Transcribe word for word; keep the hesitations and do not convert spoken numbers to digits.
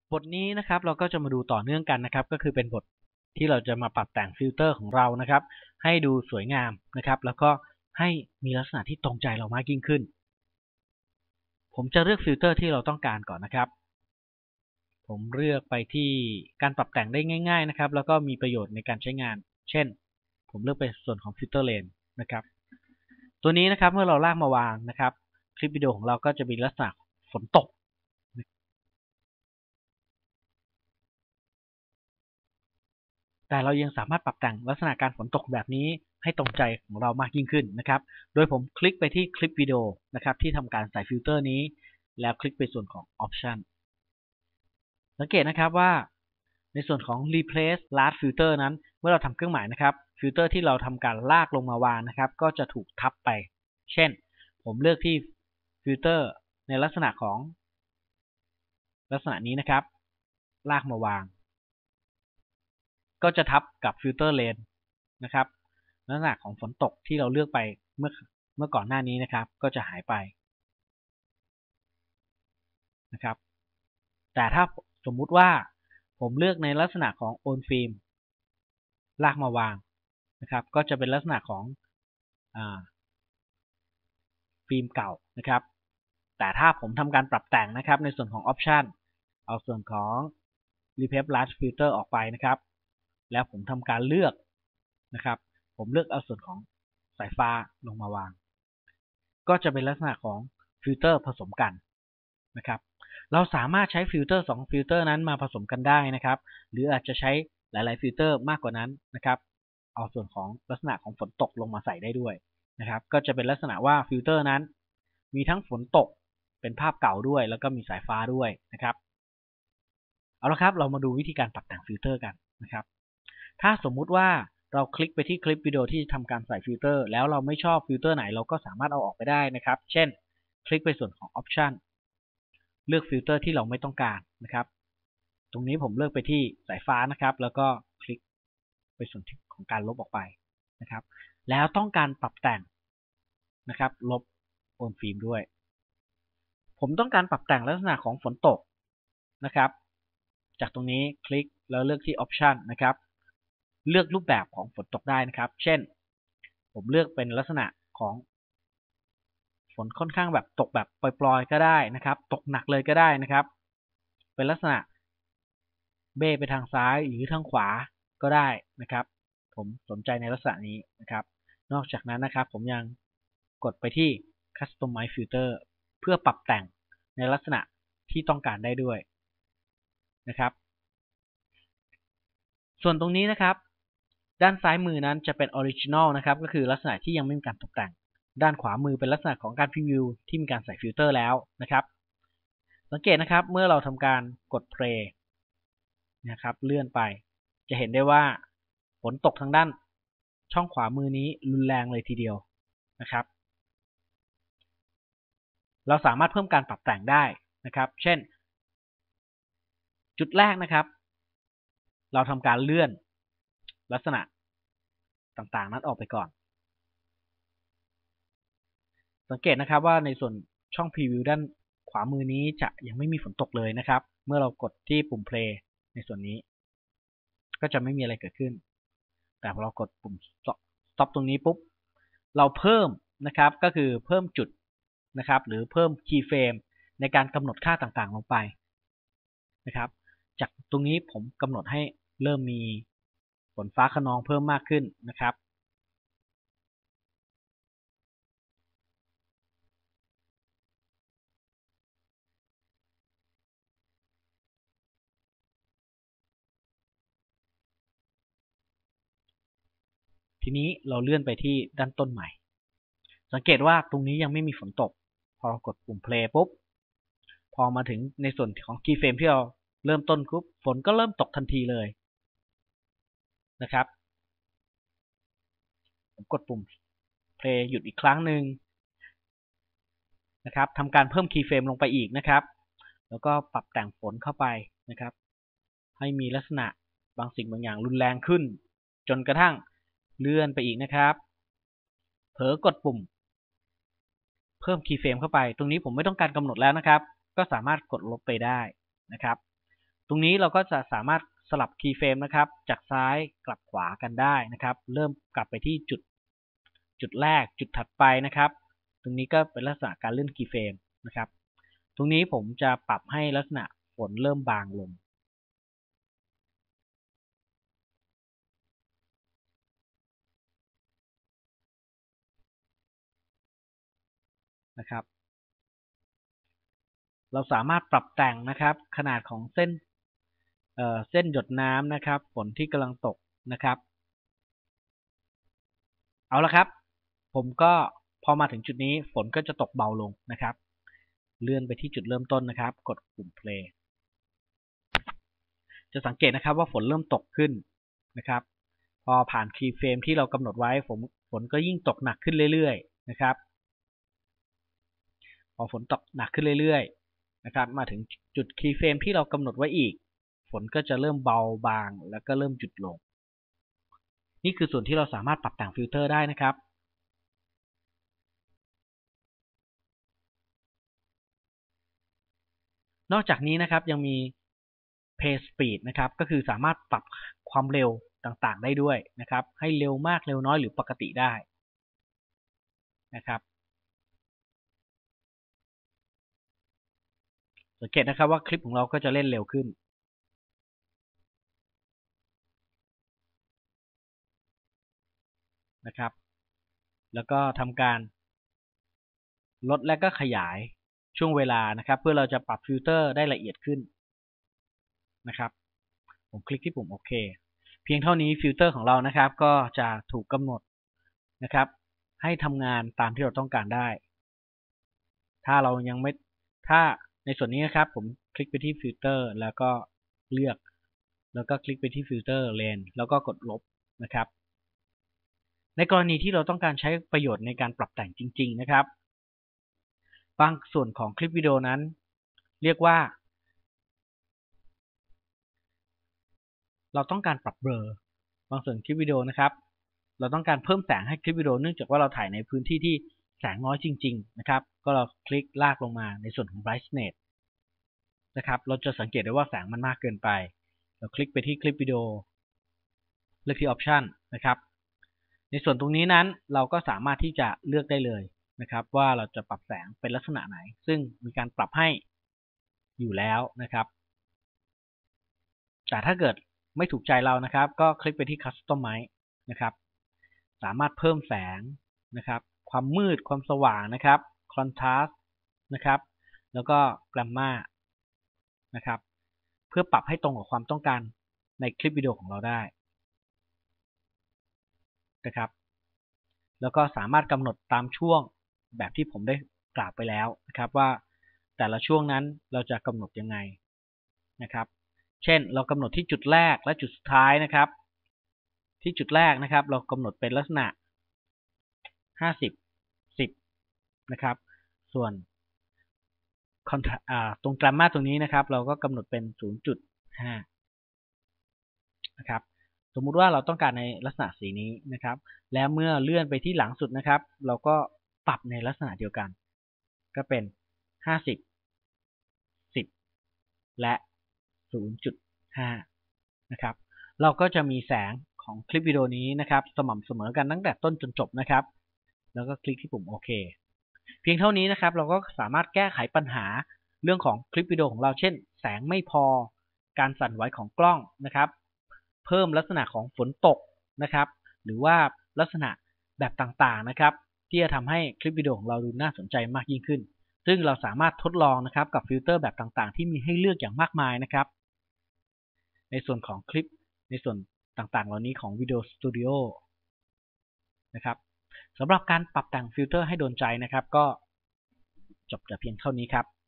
บทนี้นะครับเราก็จะมาดูต่อเนื่องกันนะครับก็คือเป็นบทที่เราจะมาปรับแต่งฟิลเตอร์ของเรานะครับให้ดูสวยงามนะครับแล้วก็ให้มีลักษณะที่ตรงใจเรามากยิ่งขึ้นผมจะเลือกฟิลเตอร์ที่เราต้องการก่อนนะครับผมเลือกไปที่การปรับแต่งได้ง่ายๆนะครับแล้วก็มีประโยชน์ในการใช้งานเช่นผมเลือกเป็นส่วนของฟิลเตอร์เลนนะครับตัวนี้นะครับเมื่อเราลากมาวางนะครับคลิปวิดีโอของเราก็จะมีลักษณะฝนตกแต่เรายังสามารถปรับแต่งลักษณะการฝนตกแบบนี้ให้ตรงใจของเรามากยิ่งขึ้นนะครับโดยผมคลิกไปที่คลิปวิดีโอนะครับที่ทำการใส่ฟิลเตอร์นี้แล้วคลิกไปส่วนของ Option สังเกตนะครับว่าในส่วนของ Replace Last Filter นั้นเมื่อเราทำเครื่องหมายนะครับฟิลเตอร์ที่เราทำการลากลงมาวางนะครับก็จะถูกทับไปเช่นผมเลือกที่ฟิลเตอร์ในลักษณะของลักษณะนี้นะครับลากมาวางก็จะทับกับฟิลเตอร์เลนนะครับลักษณะของฝนตกที่เราเลือกไปเมื่อเมื่อก่อนหน้านี้นะครับก็จะหายไปนะครับแต่ถ้าสมมุติว่าผมเลือกในลักษณะของโอนฟิล์มลากมาวางนะครับก็จะเป็นลักษณะของอ่าฟิล์มเก่านะครับแต่ถ้าผมทำการปรับแต่งนะครับในส่วนของ Option เอาส่วนของ Replace Last Filter ออกไปนะครับแล้วผมทำการเลือกนะครับผมเลือกเอาส่วนของสายฟ้าลงมาวางก็จะเป็นลักษณะของฟิลเตอร์ผสมกันนะครับเราสามารถใช้ฟิลเตอร์สองฟิลเตอร์นั้นมาผสมกันได้นะครับหรืออาจจะใช้หลายๆฟิลเตอร์มากกว่านั้นนะครับเอาส่วนของลักษณะของฝนตกลงมาใส่ได้ด้วยนะครับก็จะเป็นลักษณะว่าฟิลเตอร์นั้นมีทั้งฝนตกเป็นภาพเก่าด้วยแล้วก็มีสายฟ้าด้วยนะครับเอาละครับเรามาดูวิธีการปรับแต่งฟิลเตอร์กันนะครับถ้าสมมุติว่าเราคลิกไปที่คลิปวิดีโอที่ทำการใส่ฟิลเตอร์แล้วเราไม่ชอบฟิลเตอร์ไหนเราก็สามารถเอาออกไปได้นะครับเช่นคลิกไปส่วนของ Option เลือกฟิลเตอร์ที่เราไม่ต้องการนะครับตรงนี้ผมเลือกไปที่สายฟ้านะครับแล้วก็คลิกไปส่วนของการลบออกไปนะครับแล้วต้องการปรับแต่งนะครับลบโอนฟิล์มด้วยผมต้องการปรับแต่งลักษณะของฝนตกนะครับจากตรงนี้คลิกแล้วเลือกที่ Option นะครับเลือกรูปแบบของฝนตกได้นะครับเช่นผมเลือกเป็นลักษณะของฝนค่อนข้างแบบตกแบบปล่อยๆก็ได้นะครับตกหนักเลยก็ได้นะครับเป็นลักษณะเบ้ไปทางซ้ายหรือทางขวาก็ได้นะครับผมสนใจในลักษณะนี้นะครับนอกจากนั้นนะครับผมยังกดไปที่ Customize Filter เพื่อปรับแต่งในลักษณะที่ต้องการได้ด้วยนะครับส่วนตรงนี้นะครับด้านซ้ายมือนั้นจะเป็น Original นะครับก็คือลักษณะที่ยังไม่มีการตกแต่งด้านขวามือเป็นลักษณะของการพรีวิวที่มีการใส่ฟิลเตอร์แล้วนะครับสังเกตนะครับเมื่อเราทำการกด play นะครับเลื่อนไปจะเห็นได้ว่าฝนตกทางด้านช่องขวามือนี้รุนแรงเลยทีเดียวนะครับเราสามารถเพิ่มการปรับแต่งได้นะครับเช่นจุดแรกนะครับเราทำการเลื่อนลักษณะต่างๆนั้นออกไปก่อนสังเกตนะครับว่าในส่วนช่องพรีวิวด้านขวามือนี้จะยังไม่มีฝนตกเลยนะครับเมื่อเรากดที่ปุ่ม play ในส่วนนี้ก็จะไม่มีอะไรเกิดขึ้นแต่พอเรากดปุ่ม stop ตรงนี้ปุ๊บเราเพิ่มนะครับก็คือเพิ่มจุดนะครับหรือเพิ่ม keyframe ในการกำหนดค่าต่างๆลงไปนะครับจากตรงนี้ผมกำหนดให้เริ่มมีฝนฟ้าคะนองเพิ่มมากขึ้นนะครับทีนี้เราเลื่อนไปที่ด้านต้นใหม่สังเกตว่าตรงนี้ยังไม่มีฝนตกพอเรากดปุ่ม play ปุ๊บพอมาถึงในส่วนของ keyframe ที่เราเริ่มต้นปุ๊บฝนก็เริ่มตกทันทีเลยนะครับผมกดปุ่ม play หยุดอีกครั้งหนึ่งนะครับทำการเพิ่ม keyframe ลงไปอีกนะครับแล้วก็ปรับแต่งฝนเข้าไปนะครับให้มีลักษณะบางสิ่งบางอย่างรุนแรงขึ้นจนกระทั่งเลื่อนไปอีกนะครับเผลอกดปุ่มเพิ่ม keyframe เข้าไปตรงนี้ผมไม่ต้องการกำหนดแล้วนะครับก็สามารถกดลบไปได้นะครับตรงนี้เราก็จะสามารถสลับคีย์เฟรมนะครับจากซ้ายกลับขวากันได้นะครับเริ่มกลับไปที่จุดจุดแรกจุดถัดไปนะครับตรงนี้ก็เป็นลักษณะการเลื่อนคีย์เฟรมนะครับตรงนี้ผมจะปรับให้ลักษณะฝนเริ่มบางลงนะครับเราสามารถปรับแต่งนะครับขนาดของเส้นเอ่อเส้นหยดน้ำนะครับฝนที่กำลังตกนะครับเอาละครับผมก็พอมาถึงจุดนี้ฝนก็จะตกเบาลงนะครับเลื่อนไปที่จุดเริ่มต้นนะครับกดปุ่ม play จะสังเกตนะครับว่าฝนเริ่มตกขึ้นนะครับพอผ่านคีย์เฟรมที่เรากำหนดไว้ฝนฝนก็ยิ่งตกหนักขึ้นเรื่อยๆนะครับพอฝนตกหนักขึ้นเรื่อยๆนะครับมาถึงจุดคีย์เฟรมที่เรากำหนดไว้อีกฝนก็จะเริ่มเบาบางแล้วก็เริ่มหยุดลงนี่คือส่วนที่เราสามารถปรับแต่งฟิลเตอร์ได้นะครับนอกจากนี้นะครับยังมี Play Speed นะครับก็คือสามารถปรับความเร็วต่างๆได้ด้วยนะครับให้เร็วมากเร็วน้อยหรือปกติได้นะครับสังเกตนะครับว่าคลิปของเราก็จะเล่นเร็วขึ้นนะครับแล้วก็ทำการลดและก็ขยายช่วงเวลานะครับเพื่อเราจะปรับฟิลเตอร์ได้ละเอียดขึ้นนะครับผมคลิกที่ปุ่มโอเคเพียงเท่านี้ฟิลเตอร์ของเรานะครับก็จะถูกกำหนดนะครับให้ทำงานตามที่เราต้องการได้ถ้าเรายังไม่ถ้าในส่วนนี้นะครับผมคลิกไปที่ฟิลเตอร์แล้วก็เลือกแล้วก็คลิกไปที่ฟิลเตอร์เลนแล้วก็กดลบนะครับในกรณีที่เราต้องการใช้ประโยชน์ในการปรับแต่งจริงๆนะครับบางส่วนของคลิปวิดีโอนั้นเรียกว่าเราต้องการปรับเบลอบางส่วนคลิปวิดีโอนะครับเราต้องการเพิ่มแสงให้คลิปวิดีโอเนื่องจากว่าเราถ่ายในพื้นที่ที่แสงน้อยจริงๆนะครับก็เราคลิกลากลงมาในส่วนของ brightness นะครับเราจะสังเกตได้ว่าแสงมันมากเกินไปเราคลิกไปที่คลิปวิดีโอเลือกที่ option นะครับในส่วนตรงนี้นั้นเราก็สามารถที่จะเลือกได้เลยนะครับว่าเราจะปรับแสงเป็นลักษณะไหนซึ่งมีการปรับให้อยู่แล้วนะครับแต่ถ้าเกิดไม่ถูกใจเรานะครับก็คลิกไปที่ Customize นะครับสามารถเพิ่มแสงนะครับความมืดความสว่างนะครับ Contrast นะครับแล้วก็ Gamma นะครับเพื่อปรับให้ตรงกับความต้องการในคลิปวิดีโอของเราได้นะครับแล้วก็สามารถกำหนดตามช่วงแบบที่ผมได้กล่าวไปแล้วนะครับว่าแต่ละช่วงนั้นเราจะกำหนดยังไงนะครับเช่นเรากำหนดที่จุดแรกและจุดสุดท้ายนะครับที่จุดแรกนะครับเรากำหนดเป็นลักษณะห้าสิบ สิบนะครับส่วนตรงกราฟมาตรงนี้นะครับเราก็กำหนดเป็น ศูนย์จุดห้า นะครับสมมุติว่าเราต้องการในลักษณะสีนี้นะครับแล้วเมื่อเลื่อนไปที่หลังสุดนะครับเราก็ปรับในลักษณะเดียวกันก็เป็นห้าสิบ สิบและ ศูนย์จุดห้า นะครับเราก็จะมีแสงของคลิปวิดีโอนี้นะครับสม่ำเสมอกันตั้งแต่ต้นจนจบนะครับแล้วก็คลิกที่ปุ่มโอเคเพียงเท่านี้นะครับเราก็สามารถแก้ไขปัญหาเรื่องของคลิปวิดีโอของเราเช่นแสงไม่พอการสั่นไหวของกล้องนะครับเพิ่มลักษณะของฝนตกนะครับหรือว่าลักษณะแบบต่างๆนะครับที่จะทำให้คลิปวิดีโอของเราดูน่าสนใจมากยิ่งขึ้นซึ่งเราสามารถทดลองนะครับกับฟิลเตอร์แบบต่างๆที่มีให้เลือกอย่างมากมายนะครับในส่วนของคลิปในส่วนต่างๆเหล่านี้ของ Video Studio นะครับสำหรับการปรับแต่งฟิลเตอร์ให้โดนใจนะครับก็จบแต่เพียงเท่านี้ครับ